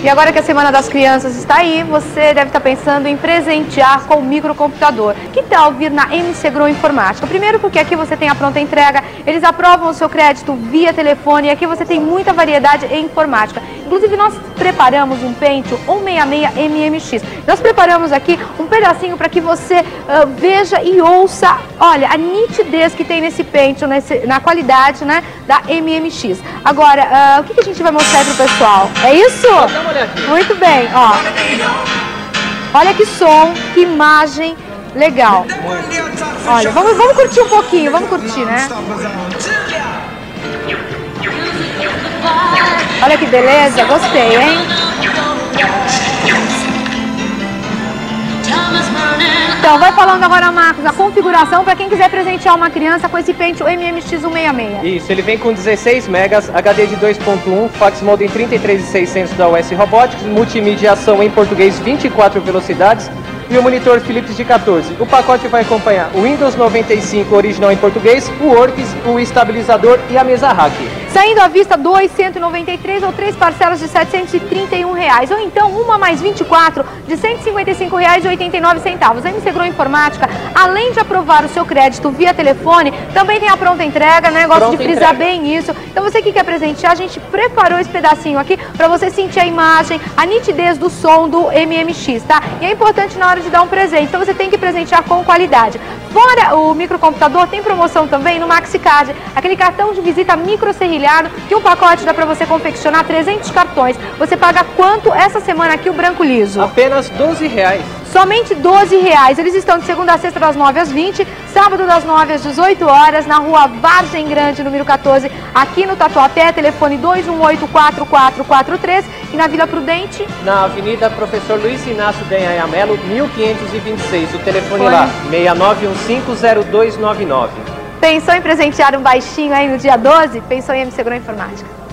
E agora que a Semana das Crianças está aí, você deve estar pensando em presentear com o microcomputador. Que tal vir na MC Grow Informática? Primeiro porque aqui você tem a pronta entrega, eles aprovam o seu crédito via telefone e aqui você tem muita variedade em informática. Inclusive nós preparamos um Pentium 166 MMX. Nós preparamos aqui um pedacinho para que você veja e ouça, olha, a nitidez que tem nesse Pentium, na qualidade, né, da MMX. Agora, o que a gente vai mostrar para o pessoal? É isso? Dá uma olhadinha. Muito bem, ó. Olha que som, que imagem legal. Olha, vamos curtir um pouquinho, vamos curtir, né? Olha que beleza, gostei, hein? Então, vai falando agora, Marcos, a configuração para quem quiser presentear uma criança com esse Pentium MMX 166. Isso, ele vem com 16 megas, HD de 2.1, fax modem 33.600 da US Robotics, multimediação em português 24 velocidades e o monitor Philips de 14. O pacote vai acompanhar o Windows 95 original em português, o Works, o estabilizador e a mesa rack. Saindo à vista, 2.193 ou 3 parcelas de R$ 731, ou então uma mais 24 de R$ 155,89. A MC Grow Informática, além de aprovar o seu crédito via telefone, também tem a pronta entrega, né? Gosto de frisar bem isso. Então você que quer presentear, a gente preparou esse pedacinho aqui para você sentir a imagem, a nitidez do som do MMX, tá? E é importante na hora de dar um presente, então você tem que presentear com qualidade. Fora o microcomputador, tem promoção também no MaxiCard, aquele cartão de visita microserrilhado, que um pacote dá para você confeccionar 300 cartões. Você paga quanto essa semana aqui o Branco Liso? Apenas R$12. Somente R$12. Eles estão de segunda a sexta das 9 às 20, sábado das 9 às 18 horas, na rua Vargem Grande, número 14, aqui no Tatuapé, telefone 218-4443 e na Vila Prudente? Na Avenida Professor Luiz Inácio Denhaia Melo, 1526. O telefone lá, 69150299. Pensou em presentear um baixinho aí no dia 12? Pensou em MC Grow Informática.